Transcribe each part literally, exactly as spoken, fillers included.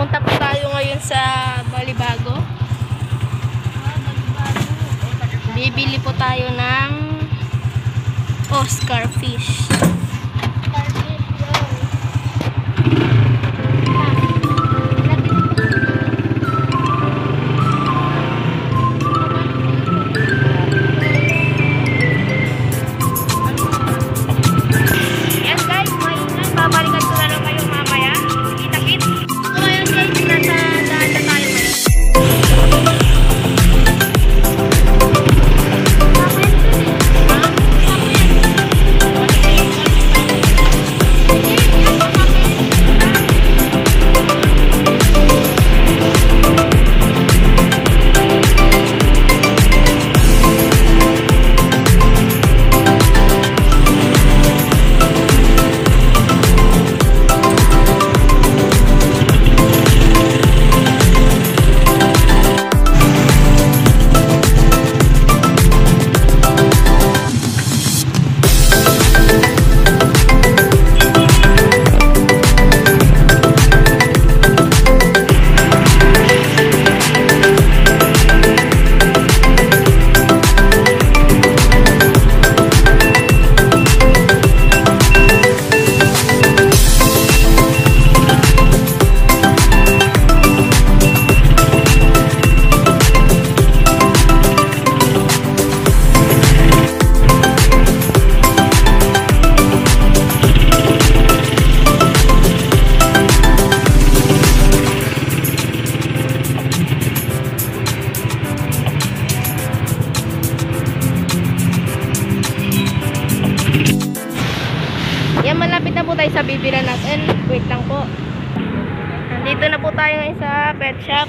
Pupunta po tayo ngayon sa Balibago. Bibili po tayo ng Oscar fish. Malapit na po tayo sa bibira natin. Wait lang po. Nandito na po tayo ngayon sa pet shop.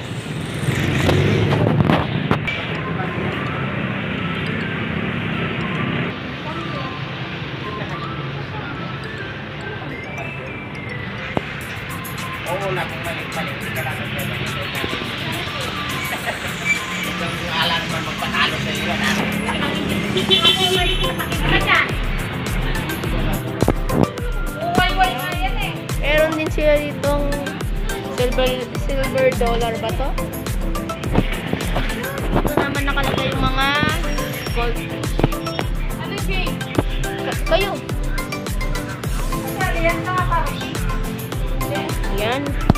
Oo na, kung balik-balik ka lang ang pwede dito. Ikaw yung alam naman magpatalo sa iyo na. Meron din sila ditong silver, silver dollar ba to? Ito naman nakalagay yung mga goldfish. Ano, Jay? Kayo? Yan.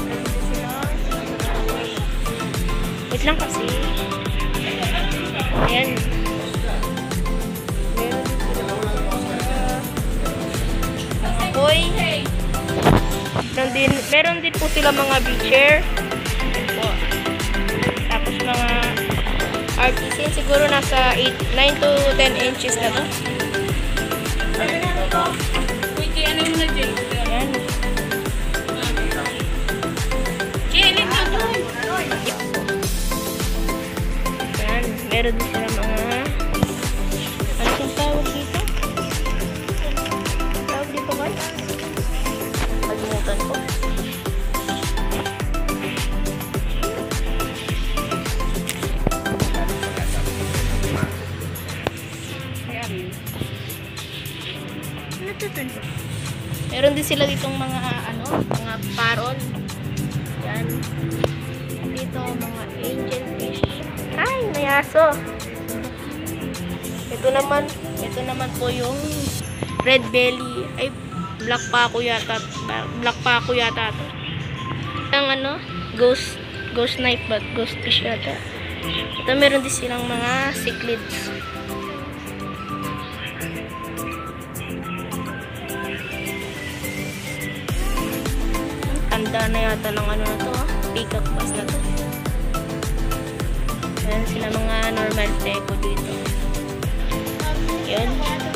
Wait lang kasi. Ayan. Meron din sila mga boy. Meron din, meron din po sila mga beacher. Tapos mga artisan, siguro nasa eight, nine to ten inches na to. Wait, ano yung na Jay? Ayan. Jay, alin ka doon? Ayan. Meron din sila mga ano yung tawag dito? Tawag dito guys? Kalimutan ko. Meron din sila ditong mga ano, mga paron. Yan. Dito mga angelfish. Ay, may aso. Ito naman, ito naman po yung red belly. Ay, black paco yata. Black paco yata to. Ang ano, ghost ghost knife ba? Ghost fish yata. Ito meron din silang mga cichlids. Tanda na yata ng ano na to, peacock bass na to. Ayan sila mga normal teko dito. Yan.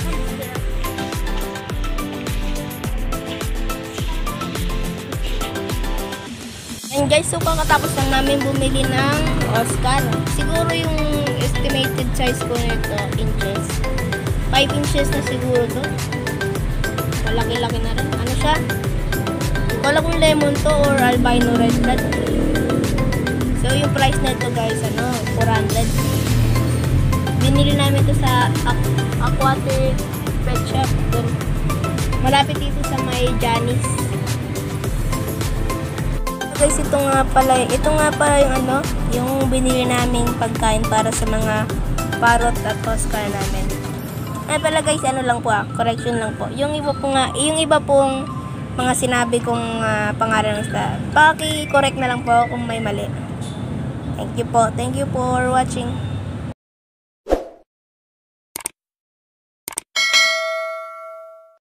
And guys, so kakatapos lang namin bumili ng Oscar. Siguro yung estimated size ko nito, inches. five inches na siguro to. Malaki-laki na rin. Ano siya? Wala kung lemon to or albino red blood. So yung price na ito guys, ano, four hundred. Binili namin ito sa aquatic pet shop. Malapit dito sa may Janice. Guys, ito nga pala, ito nga pala yung ano, yung binili naming pagkain para sa mga parrot at Oscar namin. Ay pala guys, ano lang po ah, correction lang po. Yung iba po nga, yung iba pong mga sinabi kong uh, pangalan ng isda, paki-correct na lang po kung may mali. Thank you po. Thank you for watching.